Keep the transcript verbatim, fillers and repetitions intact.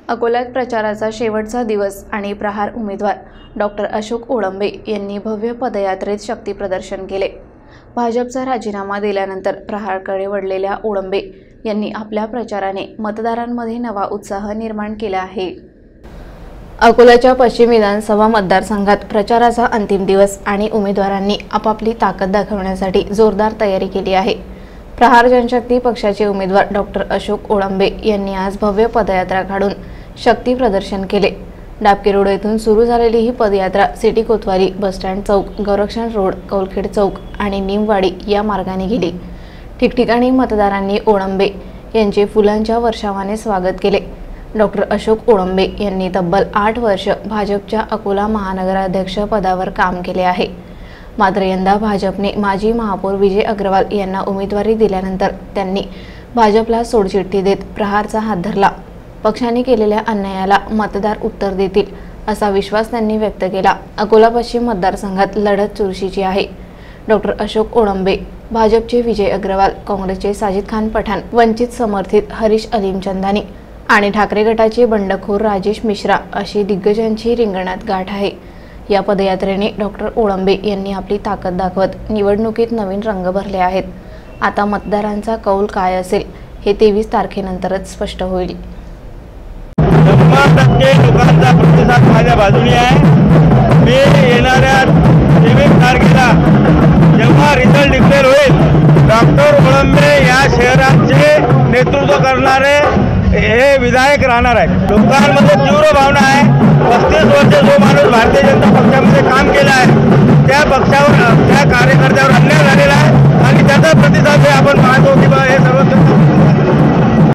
अकोल्यात प्रचाराचा शेवटचा दिवस आणि प्रहार उमेदवार डॉक्टर अशोक ओळंबे यांनी भव्य पदयात्रेत शक्तीप्रदर्शन केले। भाजपचा राजीनामा दिल्यानंतर प्रहारकडे वळलेल्या ओळंबे यांनी आपल्या प्रचाराने मतदारांमध्ये नवा उत्साह निर्माण केला आहे। अकोल्याच्या पश्चिम विधानसभा मतदारसंघात प्रचाराचा अंतिम दिवस आणि उमेदवारांनी आपापली ताकद दाखवण्यासाठी जोरदार तयारी केली आहे। प्रहार जनशक्ती पक्षाचे उमेदवार डॉक्टर अशोक ओळंबे यांनी आज भव्य पदयात्रा काढून शक्ती प्रदर्शन केले। डाबके रोड येथून सुरू झालेली ही पदयात्रा सिटी कोतवाली, बसस्टँड चौक, गौरक्षण रोड, कौलखेड चौक आणि निमवाडी या मार्गाने गेली। ठिकठिकाणी मतदारांनी ओळंबे यांचे फुलांच्या वर्षावाने स्वागत केले। डॉक्टर अशोक ओळंबे यांनी तब्बल आठ वर्ष भाजपच्या अकोला महानगराध्यक्ष पदावर काम केले आहे। मात्र यंदा भाजपने माजी महापौर विजय अग्रवाल यांना उमेदवारी दिल्यानंतर त्यांनी भाजपला सोडचिठ्ठी देत प्रहारचा हात धरला। पक्षाने केलेल्या अन्यायाला मतदार उत्तर देतील असा विश्वास त्यांनी व्यक्त केला। अकोला पश्चिम मतदारसंघात लढत चुरशीची आहे। डॉक्टर अशोक ओळंबे, भाजपचे विजय अग्रवाल, काँग्रेसचे साजिद खान पठाण, वंचित समर्थित हरीश अलीम चंदानी आणि ठाकरे गटाचे बंडखोर राजेश मिश्रा अशी दिग्गजांची रिंगणात गाठ आहे। या पदयात्रेने डॉक्टर ओळंबे यांनी आपली ताकद दाखवत निवडणुकीत नवीन रंग भरले आहेत। आता मतदारांचा कौल काय असेल हे तेवीस तारखेनंतरच स्पष्ट होईल। शंभर टक्के लोकांचा प्रतिसाद माझ्या बाजूने आहे। मी येणाऱ्या तेवीस तारखेला जेव्हा रिझल्ट डिक्लेअर होईल, डॉक्टर ओळंबे या शहराचे नेतृत्व करणारे हे विधायक राहणार आहे। लोकांमध्ये तीव्र भावना आहे। पस्तीस वर्ष जो माणूस भारतीय जनता पक्षामध्ये काम केला आहे त्या पक्षावर, त्या कार्यकर्त्यावर अन्याय झालेला आहे आणि त्याचा प्रतिसाद हे आपण पाहतो की हे सर्व